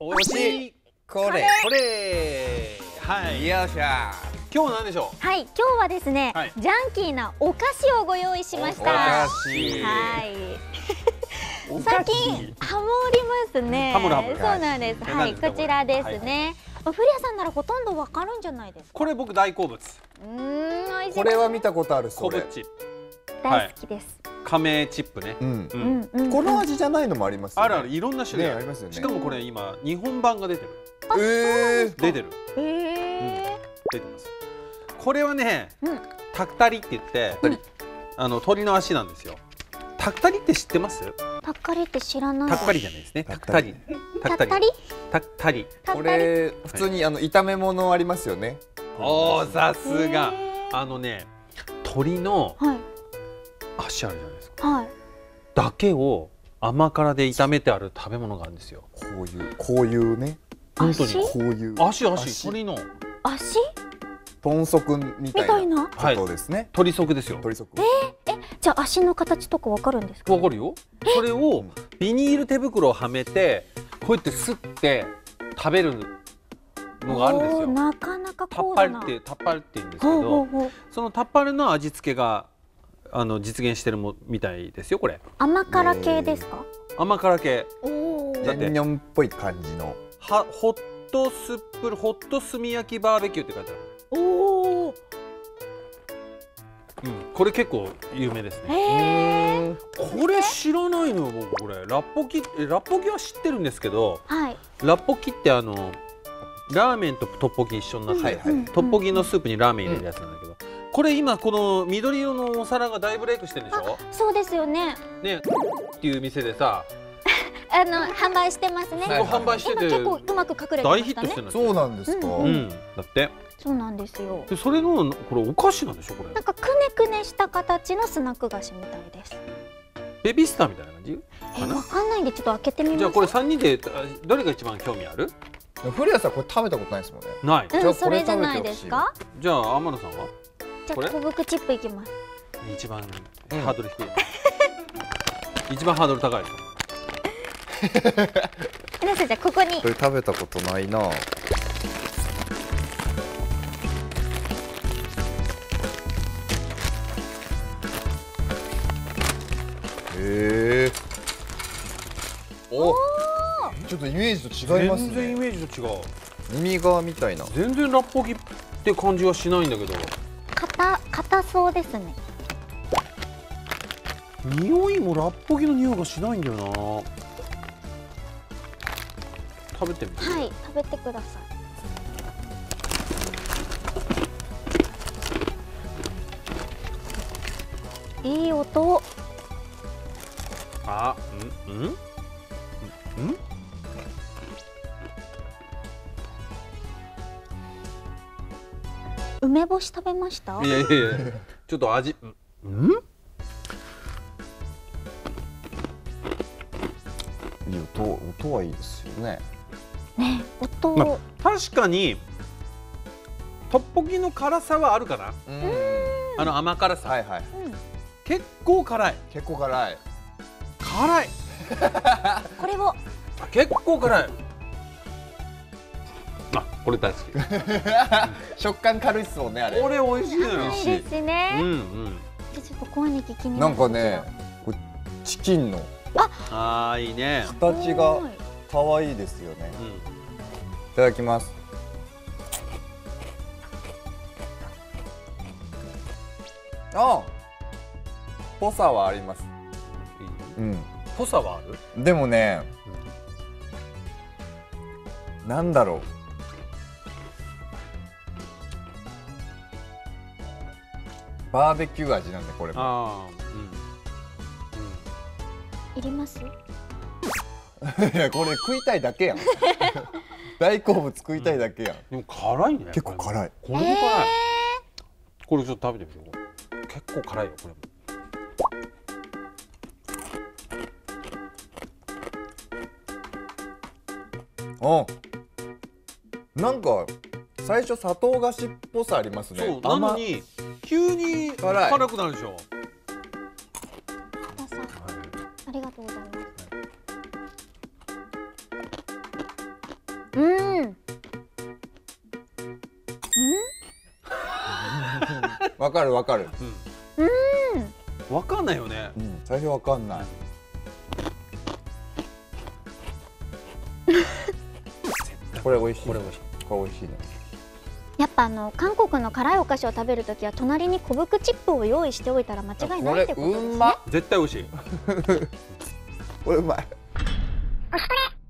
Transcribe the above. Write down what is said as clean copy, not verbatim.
推しこれはい、よっしゃ。今日は何でしょう。 はい、今日はですね、ジャンキーなお菓子をご用意しました。 お菓子。 はい。最近ハモりますね。そうなんです。はい、こちらですね。古谷さんならほとんどわかるんじゃないですか。 これ僕大好物。 美味しい。 これは見たことある。 コブッチ。 大好きです。 亀チップね。 この味じゃないのもあります。 あるある、いろんな種類ありますよね。 しかもこれ今日本版が出てる。出てる。出てます。これはね、タクタリって言って鳥の足なんですよ。タクタリって知ってます？ タクタリって知らない。 タクタリじゃないですね。タクタリ。タクタリ。タクタリ。 これ普通に炒め物ありますよね。 おお、さすが。鳥の足あるじゃないですか。だけを甘辛で炒めてある食べ物があるんですよ。 こういうね。 本当にこういう足鳥の足？ 豚足みたいなことですね。 鳥足ですよ。 鳥足。 じゃあ足の形とかわかるんですか？ わかるよ。それをビニール手袋をはめてこうやってすって食べるのがあるんですよ。 なかなかタッパルって言うんですけど、そのタッパルの味付けが実現してるみたいですよ。これ甘辛系ですか？ 甘辛系。 だってニョンっぽい感じのホット炭焼きバーベキューって書いてある。これ結構有名ですね。これ知らないのよ僕。これラッポギは知ってるんですけど、ラッポギってラーメンとトッポギ一緒になってトッポギのスープにラーメン入れるやつなんだけど、これ今この緑色のお皿が大ブレイクしてるんでしょ。 そうですよね。 ねっていう店でさ販売してますね。 販売してて結構うまく隠れて大ヒットしてるんですよ。 そうなんですか。 だってそうなんですよ。 でそれのこれお菓子なんでしょこれ。 なんかくねくねした形のスナック菓子みたいです。 ベビースターみたいな感じかな。 わかんないんでちょっと開けてみます。 じゃあこれ3人でどれが一番興味ある？ 古谷さんこれ食べたことないですもんね。 ない。 それじゃないですか？ じゃあ天野さんは？ じゃあコブクチップいきます。 一番ハードル低い。一番ハードル高いですよ。 皆さんじゃあここに。 これ食べたことないな。お、ちょっとイメージと違いますね。 全然イメージと違う。 耳側みたいな。 全然ラッポギって感じはしないんだけど。 硬そうですね。 匂いもラッポギの匂いがしないんだよな。食べてみて。 はい、食べてください。いい音。梅干し食べました？ いやちょっと味音はいいですよね。 音。 確かにトッポギの辛さはあるかな。甘辛さ。結構辛い。 結構辛い。 辛い。 これを。 結構辛い。これ大好き。 食感軽いっすもんねあれ。 これ美味しいのよ。 いいですね。ちょっとコアニキ気になる。 なんかね、チキンの。 いいね。 形が可愛いですよね。いただきます。ぽさはあります。 ぽさはある。 でもね、なんだろう。バーベキュー味なんでこれも。 いります？ いやこれ食いたいだけやん。大好物食いたいだけやん。 でも辛いね。 結構辛い。 これも辛い。これちょっと食べてみてよ。結構辛いよこれも。なんか最初砂糖菓子っぽさありますね。 そうなのに急に辛くなるでしょ。 ありがとうございます。 わかるわかる。 わかんないよね。 最初わかんない。これ美味しい。これ美味しい。これ美味しいね。 やっぱ韓国の辛いお菓子を食べるときは隣に小福チップを用意しておいたら間違いないってことですね。 これうまっ。 絶対美味しい。 これうまい。